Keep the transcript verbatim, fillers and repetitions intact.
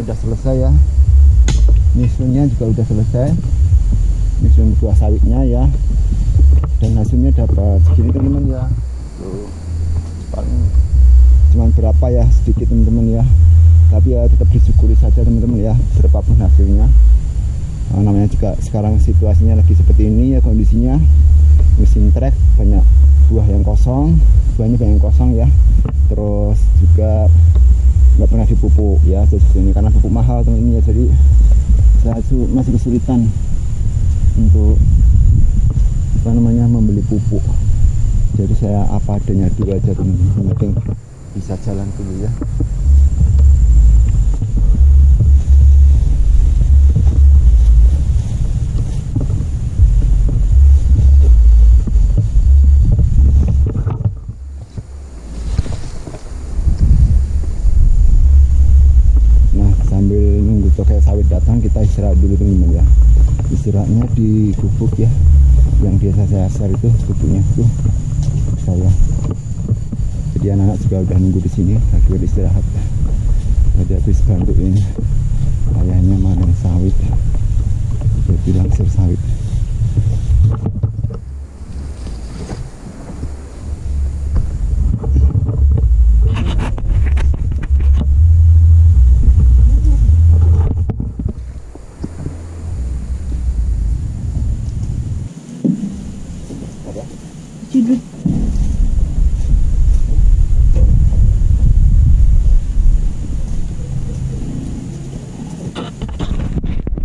udah selesai ya, nyusunnya juga udah selesai, nyusun buah sawitnya ya, dan hasilnya dapat segini teman-teman ya. Tuh, paling cuman berapa ya, sedikit teman-teman ya, tapi ya tetap disyukuri saja teman-teman ya, berapapun hasilnya. Nah, namanya juga sekarang situasinya lagi seperti ini ya, kondisinya musim trek, banyak buah yang kosong, buahnya banyak yang kosong ya, terus juga nggak pernah dipupuk ya, jadi ini karena pupuk mahal teman-teman ya, jadi saya masih kesulitan untuk apa namanya membeli pupuk, jadi saya apa adanya dulu aja teman-teman, yang penting bisa jalan dulu ya. Sambil nunggu tokek sawit datang, kita istirahat dulu teman-teman ya. Istirahatnya di gubuk ya, yang biasa saya share itu gubuknya tuh saya. Jadi anak-anak juga udah nunggu di sini lagi beristirahat. Tadi habis bantu ini ayahnya manen sawit, jadi langsir sawit. Judul